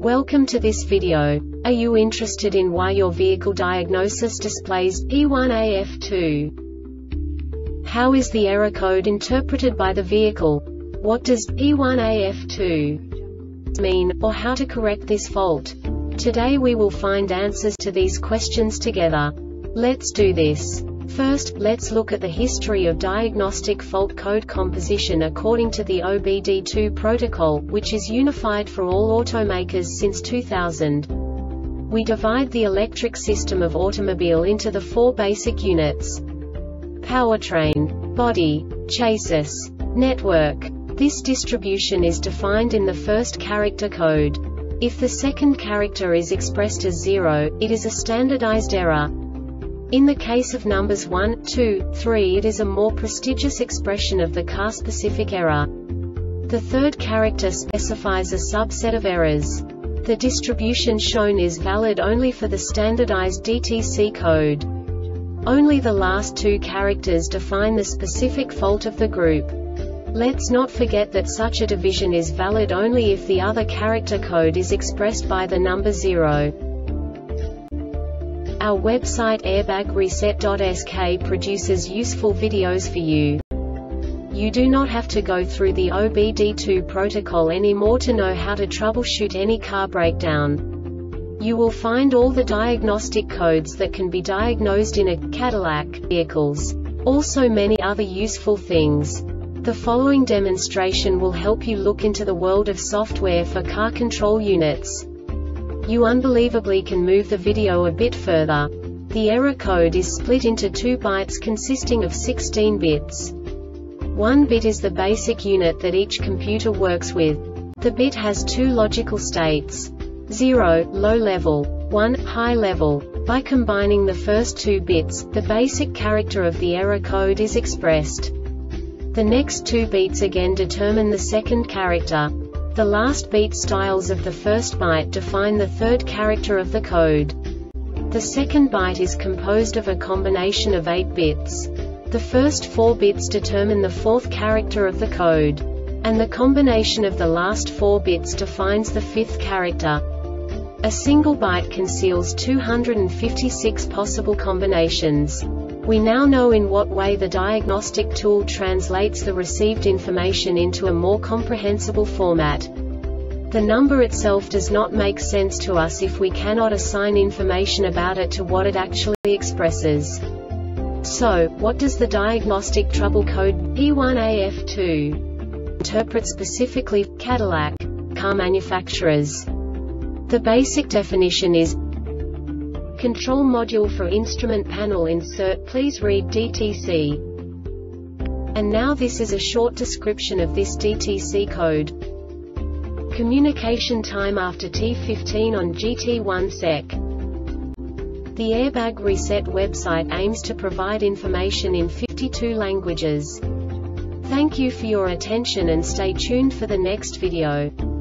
Welcome to this video. Are you interested in why your vehicle diagnosis displays P1AF2? How is the error code interpreted by the vehicle? What does P1AF2 mean, or how to correct this fault? Today we will find answers to these questions together. Let's do this. First, let's look at the history of diagnostic fault code composition according to the OBD2 protocol, which is unified for all automakers since 2000. We divide the electric system of automobile into the four basic units: powertrain, body, chassis, network. This distribution is defined in the first character code. If the second character is expressed as 0, it is a standardized error. In the case of numbers 1, 2, 3, it is a more prestigious expression of the car-specific error. The third character specifies a subset of errors. The distribution shown is valid only for the standardized DTC code. Only the last two characters define the specific fault of the group. Let's not forget that such a division is valid only if the other character code is expressed by the number 0. Our website airbagreset.sk produces useful videos for you. You do not have to go through the OBD2 protocol anymore to know how to troubleshoot any car breakdown. You will find all the diagnostic codes that can be diagnosed in a Cadillac vehicles. Also many other useful things. The following demonstration will help you look into the world of software for car control units. You unbelievably can move the video a bit further. The error code is split into 2 bytes consisting of 16 bits. 1 bit is the basic unit that each computer works with. The bit has 2 logical states: 0, low level, 1, high level. By combining the first 2 bits, the basic character of the error code is expressed. The next 2 beats again determine the second character. The last beat styles of the first byte define the third character of the code. The second byte is composed of a combination of 8 bits. The first 4 bits determine the fourth character of the code. And the combination of the last 4 bits defines the fifth character. A single byte conceals 256 possible combinations. We now know in what way the diagnostic tool translates the received information into a more comprehensible format. The number itself does not make sense to us if we cannot assign information about it to what it actually expresses. So, what does the diagnostic trouble code P1AF2 interpret specifically for Cadillac car manufacturers? The basic definition is: Control module for instrument panel insert, please read DTC. And now this is a short description of this DTC code. Communication time after T15 on GT1 sec. The Airbag Reset website aims to provide information in 52 languages. Thank you for your attention and stay tuned for the next video.